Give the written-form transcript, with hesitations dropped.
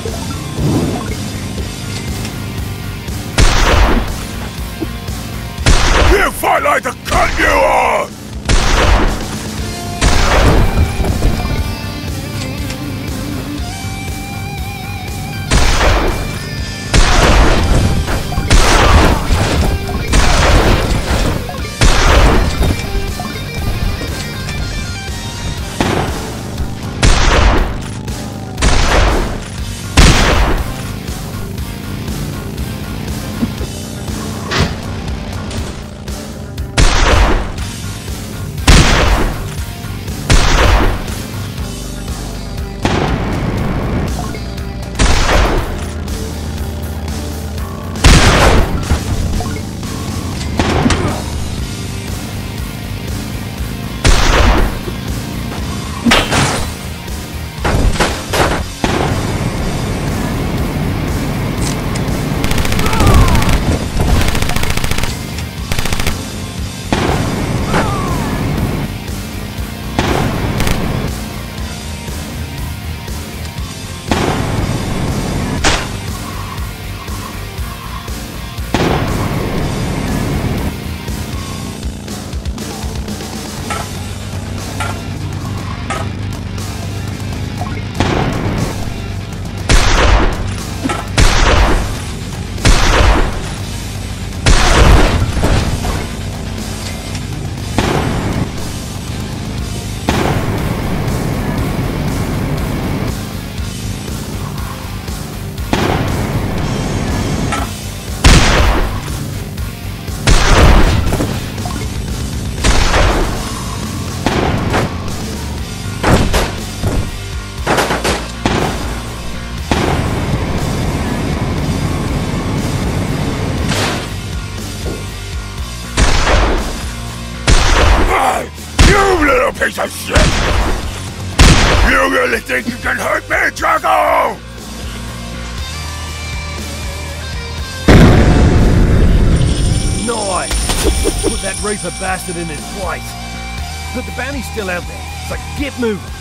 You fight like the cunt you are! Piece of shit! You really think you can hurt me, Drago? Nice! Put that Reaper bastard in his place. But the bounty's still out there, so get moving.